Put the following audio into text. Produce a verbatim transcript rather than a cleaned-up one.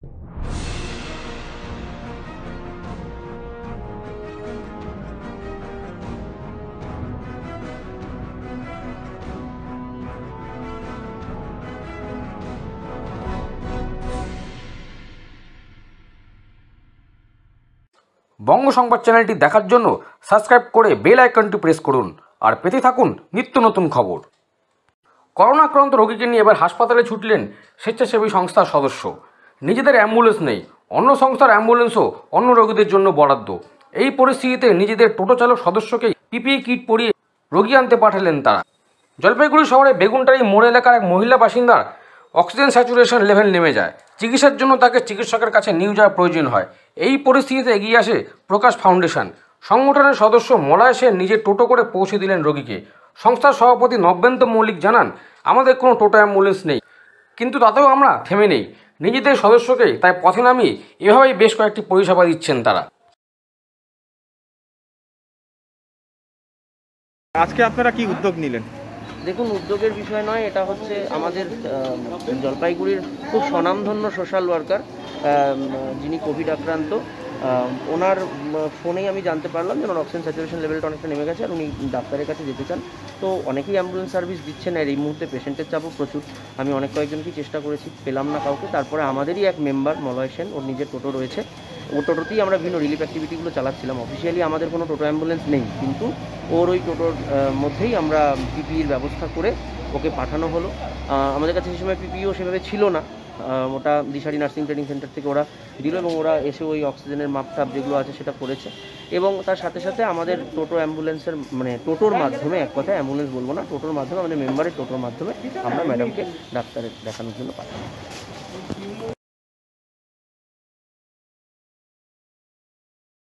বঙ্গ সংবাদ চ্যানেলটি দেখার জন্য সাবস্ক্রাইব করে বেল আইকনটি প্রেস করুন আর পেতে থাকুন নিত্য নতুন খবর। করোনা আক্রান্ত রোগীকে নিয়ে এবার হাসপাতালে ছুটলেন স্বেচ্ছাসেবী সংস্থার সদস্য। নিজেদের অ্যাম্বুলেন্স নেই, অন্য সংস্থার অ্যাম্বুলেন্সও অন্য রোগীদের জন্য বরাদ্দ। এই পরিস্থিতিতে নিজেদের টোটো চালক সদস্যকেই পিপিই কিট পরিয়ে রোগী আনতে পাঠালেন তারা। জলপাইগুড়ি শহরে বেগুনটারি মোড় এলাকার এক মহিলা বাসিন্দার অক্সিজেন স্যাচুরেশন লেভেল নেমে যায়। চিকিৎসার জন্য তাকে চিকিৎসকের কাছে নিয়ে যাওয়ার প্রয়োজন হয়। এই পরিস্থিতিতে এগিয়ে আসে প্রকাশ ফাউন্ডেশন। সংগঠনের সদস্য মলয় সেন নিজে টোটো করে পৌঁছে দিলেন রোগীকে। সংস্থার সভাপতি নব্যেন্ত মৌলিক জানান, আমাদের কোনো টোটো অ্যাম্বুলেন্স নেই, কিন্তু তাতেও আমরা থেমে নেই। নিজেদের সদস্যকেই তাই পথে নামিয়ে এভাবেই বেশ কয়েকটি পরিষেবা দিচ্ছেন তারা। আজকে আপনারা কি উদ্যোগ নিলেন? দেখুন, উদ্যোগের বিষয় নয়, এটা হচ্ছে আমাদের জলপাইগুড়ির খুব স্বনামধন্য সোশ্যাল ওয়ার্কার যিনি কোভিড আক্রান্ত, ওনার ফোনেই আমি জানতে পারলাম যে ওনার অক্সিজেন স্যাচুরেশন লেভেলটা অনেকটা নেমে গেছে আর উনি ডাক্তারের কাছে যেতে চান। তো অনেকেই অ্যাম্বুলেন্স সার্ভিস দিচ্ছেন আর এই মুহূর্তে পেশেন্টের চাপও প্রচুর। আমি অনেক কয়েকজনকেই চেষ্টা করেছি, পেলাম না কাউকে। তারপরে আমাদেরই এক মেম্বার মলয় সেন, ওর নিজের টোটো রয়েছে, ও টোটোতেই আমরা বিভিন্ন রিলিফ অ্যাক্টিভিটিগুলো চালাচ্ছিলাম। অফিসিয়ালি আমাদের কোনো টোটো অ্যাম্বুলেন্স নেই, কিন্তু ওর ওই টোটোর মধ্যেই আমরা পিপিইর ব্যবস্থা করে ওকে পাঠানো হলো। আমাদের কাছে সেই সময় পিপিইও সেভাবে ছিল না, ওটা দিশারি নার্সিং ট্রেনিং সেন্টার থেকে ওরা দিল এবং ওরা এসে ওই অক্সিজেনের মাপটাপ যেগুলো আছে সেটা করেছে। এবং তার সাথে সাথে আমাদের টোটো অ্যাম্বুলেন্সের মানে টোটোর মাধ্যমে, এক কথায় অ্যাম্বুলেন্স বলবো না, টোটোর মাধ্যমে, আমাদের মেম্বারের টোটোর মাধ্যমে আমরা ম্যাডামকে ডাক্তারের দেখানোর জন্য পাঠাই।